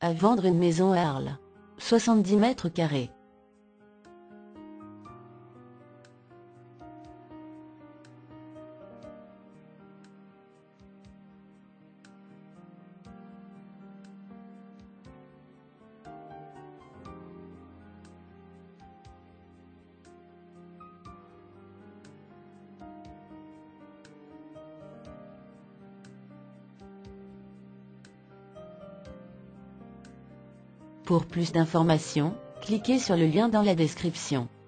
À vendre une maison à Arles. 70 mètres carrés. Pour plus d'informations, cliquez sur le lien dans la description.